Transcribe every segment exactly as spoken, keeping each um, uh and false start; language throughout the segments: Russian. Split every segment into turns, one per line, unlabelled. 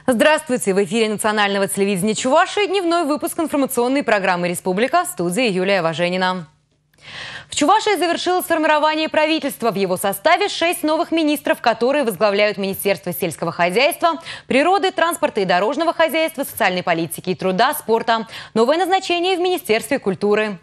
Здравствуйте! В эфире национального телевидения Чувашии дневной выпуск информационной программы «Республика», в студии Юлия Важенина. В Чувашии завершилось формирование правительства. В его составе шесть новых министров, которые возглавляют Министерство сельского хозяйства, природы, транспорта и дорожного хозяйства, социальной политики и труда, спорта. Новое назначение в Министерстве культуры.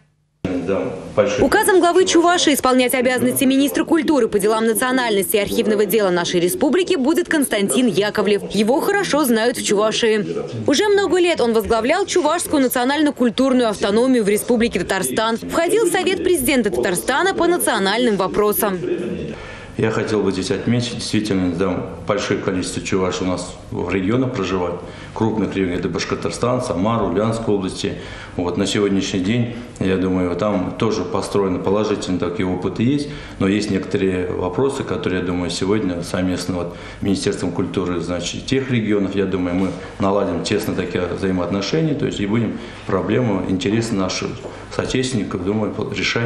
Указом главы Чувашии исполнять обязанности министра культуры по делам национальности и архивного дела нашей республики будет Константин Яковлев. Его хорошо знают в Чувашии. Уже много лет он возглавлял Чувашскую национально-культурную автономию в Республике Татарстан. Входил в Совет президента Татарстана по национальным вопросам.
Я хотел бы здесь отметить, действительно, да, большое количество чувашей у нас в регионах проживает. Крупных регионов – это Башкортостан, Самара, Ульяновская области. Вот на сегодняшний день, я думаю, там тоже построены положительные такие опыты есть. Но есть некоторые вопросы, которые, я думаю, сегодня совместно вот Министерством культуры, значит, тех регионов, я думаю, мы наладим тесно такие взаимоотношения, то есть и будем проблему, интересы наших соотечественников, думаю, решать.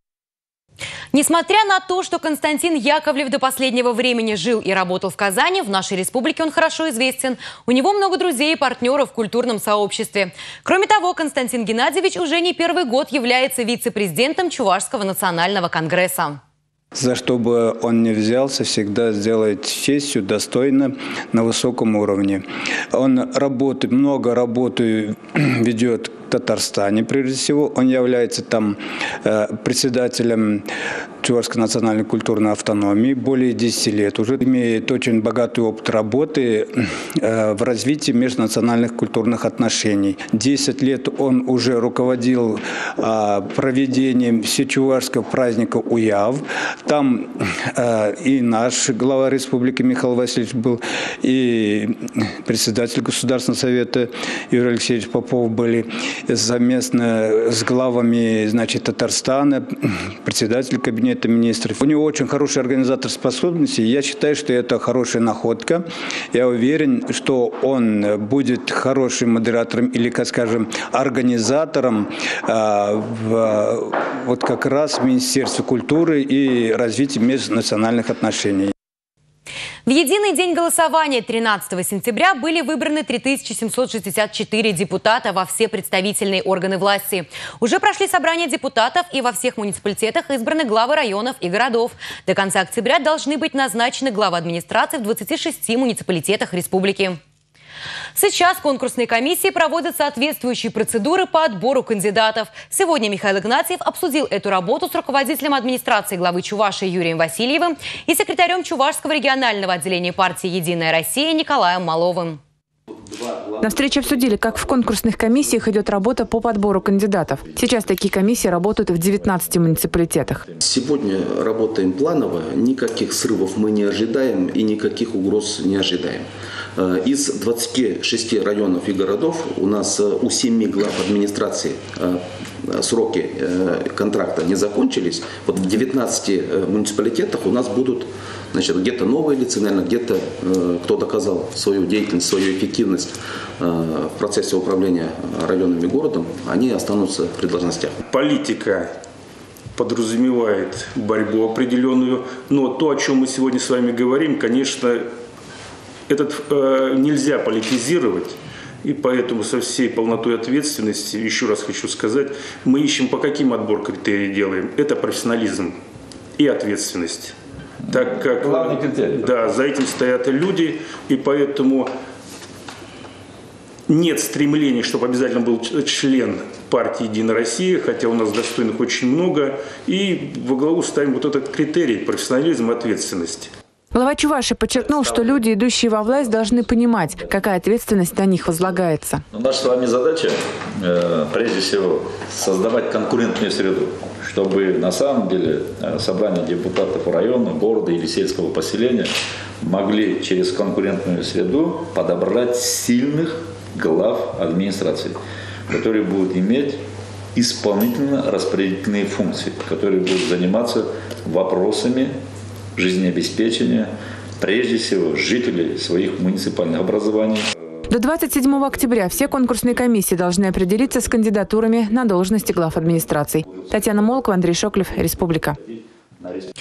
Несмотря на то, что Константин Яковлев до последнего времени жил и работал в Казани, в нашей республике он хорошо известен. У него много друзей и партнеров в культурном сообществе. Кроме того, Константин Геннадьевич уже не первый год является вице-президентом Чувашского национального конгресса.
За что бы он ни взялся, всегда сделает с честью, достойно, на высоком уровне. Он работает, много работы ведет в Татарстане, прежде всего. Он является там э, председателем Чувашской национальной культурной автономии более десяти лет. Уже имеет очень богатый опыт работы э, в развитии межнациональных культурных отношений. Десять лет он уже руководил э, проведением всечувашского праздника Уяв. Там э, и наш глава республики Михаил Васильевич был, и председатель Государственного совета Юрий Алексеевич Попов были. Совместно с главами, значит, Татарстана, председатель кабинета министров. У него очень хорошие организаторские способности. Я считаю, что это хорошая находка. Я уверен, что он будет хорошим модератором или, как скажем, организатором э, в, вот как раз в Министерстве культуры и развития межнациональных отношений.
В единый день голосования тринадцатого сентября были выбраны три тысячи семьсот шестьдесят четыре депутата во все представительные органы власти. Уже прошли собрания депутатов, и во всех муниципалитетах избраны главы районов и городов. До конца октября должны быть назначены главы администрации в двадцати шести муниципалитетах республики. Сейчас конкурсные комиссии проводят соответствующие процедуры по отбору кандидатов. Сегодня Михаил Игнатьев обсудил эту работу с руководителем администрации главы Чувашии Юрием Васильевым и секретарем Чувашского регионального отделения партии «Единая Россия» Николаем Маловым.
На встрече обсудили, как в конкурсных комиссиях идет работа по подбору кандидатов. Сейчас такие комиссии работают в девятнадцати муниципалитетах.
Сегодня работаем планово, никаких срывов мы не ожидаем и никаких угроз не ожидаем. Из двадцати шести районов и городов у нас у семи глав администрации сроки контракта не закончились. Вот в девятнадцати муниципалитетах у нас будут, значит, где-то новые лица, наверное, где-то кто доказал свою деятельность, свою эффективность в процессе управления районом и городом, они останутся при должностях.
Политика подразумевает борьбу определенную, но то, о чем мы сегодня с вами говорим, конечно, этот э, нельзя политизировать. И поэтому со всей полнотой ответственности, еще раз хочу сказать, мы ищем, по каким отбор критерий делаем. Это профессионализм и ответственность. Так как, главный критерий. Да, за этим стоят люди, и поэтому нет стремления, чтобы обязательно был член партии «Единая Россия», хотя у нас достойных очень много, и во главу ставим вот этот критерий – профессионализм и ответственность.
Глава Чувашии подчеркнул, что люди, идущие во власть, должны понимать, какая ответственность на них возлагается.
Наша с вами задача, э, прежде всего, создавать конкурентную среду, чтобы на самом деле собрание депутатов района, города или сельского поселения могли через конкурентную среду подобрать сильных глав администрации, которые будут иметь исполнительно-распорядительные функции, которые будут заниматься вопросами жизнеобеспечения, прежде всего, жителей своих муниципальных образований.
До двадцать седьмого октября все конкурсные комиссии должны определиться с кандидатурами на должности глав администраций. Татьяна Молкова, Андрей Шоклев, Республика.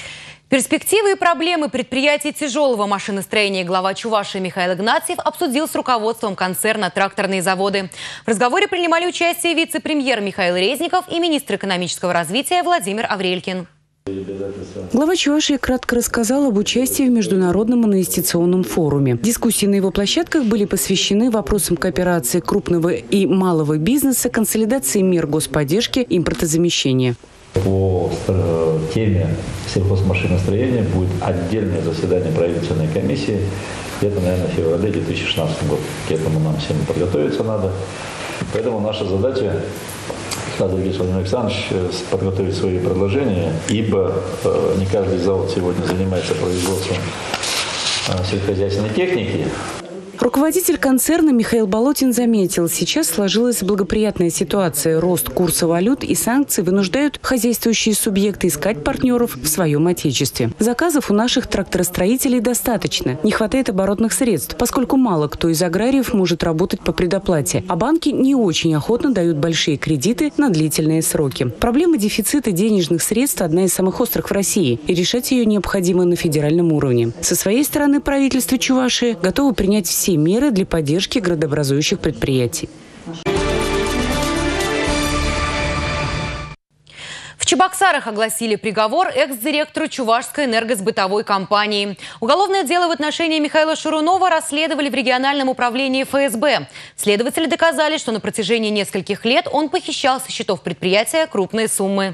Перспективы и проблемы предприятий тяжелого машиностроения глава Чувашии Михаил Игнатьев обсудил с руководством концерна «Тракторные заводы». В разговоре принимали участие вице-премьер Михаил Резников и министр экономического развития Владимир Аврелькин.
Глава Чувашии кратко рассказал об участии в Международном инвестиционном форуме. Дискуссии на его площадках были посвящены вопросам кооперации крупного и малого бизнеса, консолидации мер господдержки, импортозамещения.
По э, теме сельхозмашиностроения будет отдельное заседание правительственной комиссии. Это, наверное, в феврале две тысячи шестнадцатого года. К этому нам всем подготовиться надо. Поэтому наша задача, Владимир Александрович, подготовить свои предложения, ибо э, не каждый завод сегодня занимается производством э, сельскохозяйственной техники.
Руководитель концерна Михаил Болотин заметил, сейчас сложилась благоприятная ситуация. Рост курса валют и санкции вынуждают хозяйствующие субъекты искать партнеров в своем отечестве. Заказов у наших тракторостроителей достаточно. Не хватает оборотных средств, поскольку мало кто из аграриев может работать по предоплате. А банки не очень охотно дают большие кредиты на длительные сроки. Проблема дефицита денежных средств – одна из самых острых в России. И решать ее необходимо на федеральном уровне. Со своей стороны правительство Чувашии готово принять все меры для поддержки градообразующих предприятий.
В Чебоксарах огласили приговор экс-директору Чувашской энергосбытовой компании. Уголовное дело в отношении Михаила Шарунова расследовали в региональном управлении эф эс бэ. Следователи доказали, что на протяжении нескольких лет он похищал со счетов предприятия крупные суммы.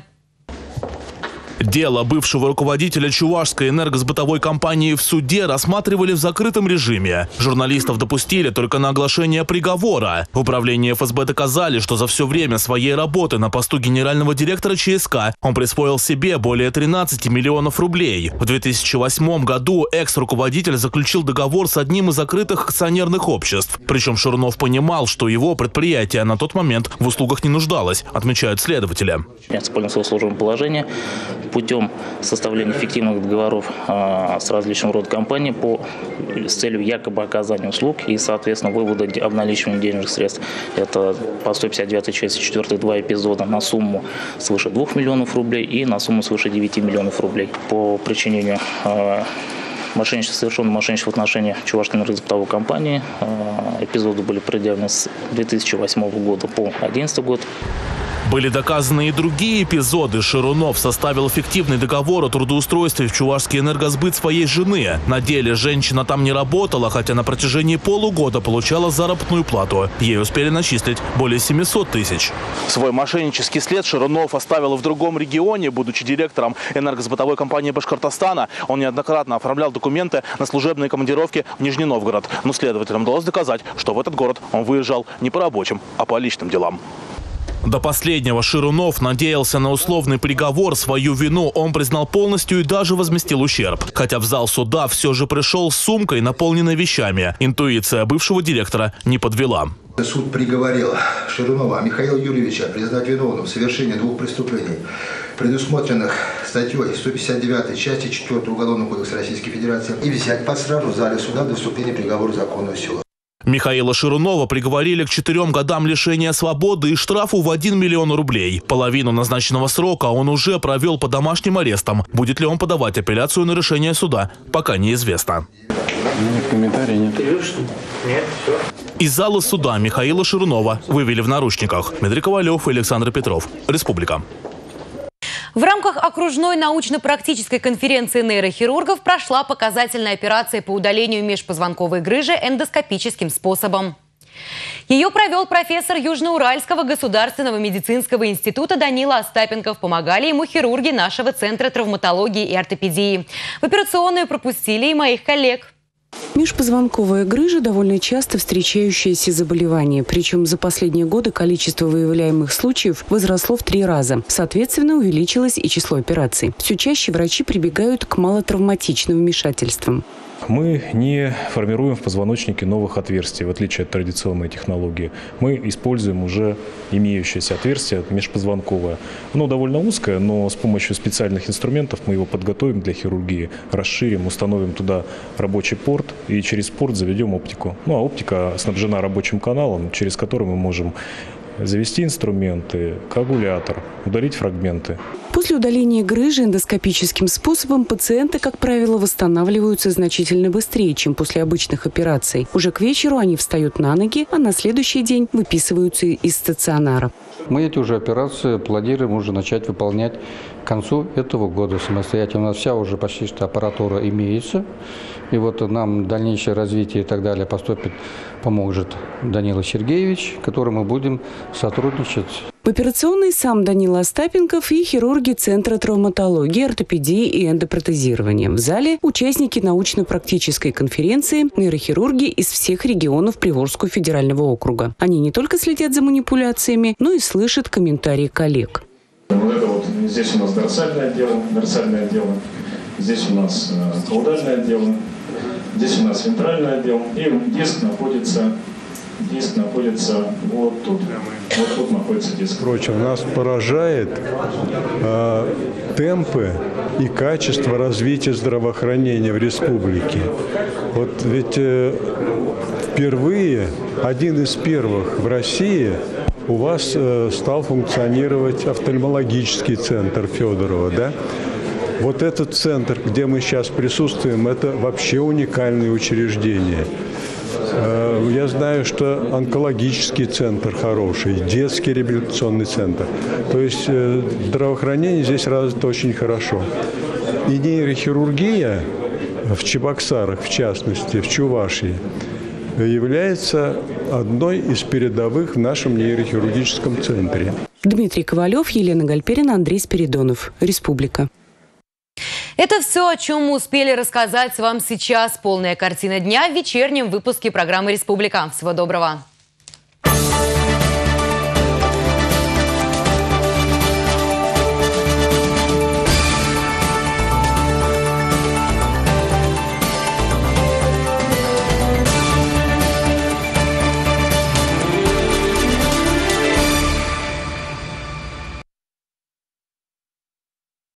Дело бывшего руководителя Чувашской энергосбытовой компании в суде рассматривали в закрытом режиме. Журналистов допустили только на оглашение приговора. В управлении эф эс бэ доказали, что за все время своей работы на посту генерального директора че эс ка он присвоил себе более тринадцати миллионов рублей. В две тысячи восьмом году экс-руководитель заключил договор с одним из закрытых акционерных обществ. Причем Шарунов понимал, что его предприятие на тот момент в услугах не нуждалось, отмечают следователи.
Использовал служебное положение путем составления фиктивных договоров а, с различным родом компаний по, с целью якобы оказания услуг и, соответственно, вывода обналичивания денежных средств. Это по сто пятьдесят девятой части четвёртой два эпизода на сумму свыше двух миллионов рублей и на сумму свыше девяти миллионов рублей. По причинению а, мошенничества, совершенного мошенничества в отношении Чувашской энергосбытовой компании а, эпизоды были предъявлены с две тысячи восьмого года по две тысячи одиннадцатый год.
Были доказаны и другие эпизоды. Шарунов составил фиктивный договор о трудоустройстве в Чувашский энергосбыт своей жены. На деле женщина там не работала, хотя на протяжении полугода получала заработную плату. Ей успели начислить более семисот тысяч.
Свой мошеннический след Шарунов оставил в другом регионе. Будучи директором энергосбытовой компании Башкортостана, он неоднократно оформлял документы на служебные командировки в Нижний Новгород. Но следователям удалось доказать, что в этот город он выезжал не по рабочим, а по личным делам.
До последнего Шарунов надеялся на условный приговор. Свою вину он признал полностью и даже возместил ущерб. Хотя в зал суда все же пришел с сумкой, наполненной вещами. Интуиция бывшего директора не подвела.
Суд приговорил Шарунова Михаила Юрьевича признать виновным в совершении двух преступлений, предусмотренных статьей сто пятьдесят девятой части четвёртой Уголовного кодекса Российской Федерации, и взять под стражу в зале суда до вступления приговора в законную силу.
Михаила Шарунова приговорили к четырем годам лишения свободы и штрафу в один миллион рублей. Половину назначенного срока он уже провел по домашним арестам. Будет ли он подавать апелляцию на решение суда, пока неизвестно.
Нет, комментариев нет. Нет, все.
Из зала суда Михаила Шарунова вывели в наручниках. Дмитрий Ковалев и Александр Петров. Республика.
В рамках окружной научно-практической конференции нейрохирургов прошла показательная операция по удалению межпозвонковой грыжи эндоскопическим способом. Ее провел профессор Южноуральского государственного медицинского института Данила Остапенков. Помогали ему хирурги нашего Центра травматологии и ортопедии. В операционную пропустили и моих коллег.
Межпозвонковая грыжа – довольно часто встречающееся заболевание. Причем за последние годы количество выявляемых случаев возросло в три раза. Соответственно, увеличилось и число операций. Все чаще врачи прибегают к малотравматичным вмешательствам.
Мы не формируем в позвоночнике новых отверстий, в отличие от традиционной технологии. Мы используем уже имеющееся отверстие межпозвонковое. Оно довольно узкое, но с помощью специальных инструментов мы его подготовим для хирургии, расширим, установим туда рабочий порт и через порт заведем оптику. Ну а оптика снабжена рабочим каналом, через который мы можем завести инструменты, коагулятор, удалить фрагменты.
После удаления грыжи эндоскопическим способом пациенты, как правило, восстанавливаются значительно быстрее, чем после обычных операций. Уже к вечеру они встают на ноги, а на следующий день выписываются из стационара.
Мы эти уже операции планируем уже начать выполнять к концу этого года самостоятельно. У нас вся уже почти что аппаратура имеется. И вот нам дальнейшее развитие и так далее поступит, поможет Данила Сергеевич, которым мы будем сотрудничать.
В операционной сам Данила Остапенков и хирурги Центра травматологии, ортопедии и эндопротезирования. В зале участники научно-практической конференции, нейрохирурги из всех регионов Приволжского федерального округа. Они не только следят за манипуляциями, но и слышат комментарии коллег.
Вот это вот здесь у нас дорсальное отдело, дорсальное отдело, здесь у нас каудальное отдело, здесь у нас вентральное отдело, и диск находится, диск находится вот тут. Вот тут находится диск.
Впрочем, нас поражает э, темпы и качество развития здравоохранения в республике. Вот ведь э, впервые, один из первых в России, у вас э, стал функционировать офтальмологический центр Федорова, да? Вот этот центр, где мы сейчас присутствуем, это вообще уникальное учреждение. Э, я знаю, что онкологический центр хороший, детский реабилитационный центр. То есть э, здравоохранение здесь развито очень хорошо. И нейрохирургия в Чебоксарах, в частности, в Чувашии, является одной из передовых в нашем нейрохирургическом центре.
Дмитрий Ковалев, Елена Гальперина, Андрей Спиридонов. Республика.
Это все, о чем мы успели рассказать вам сейчас. Полная картина дня в вечернем выпуске программы «Республика». Всего доброго.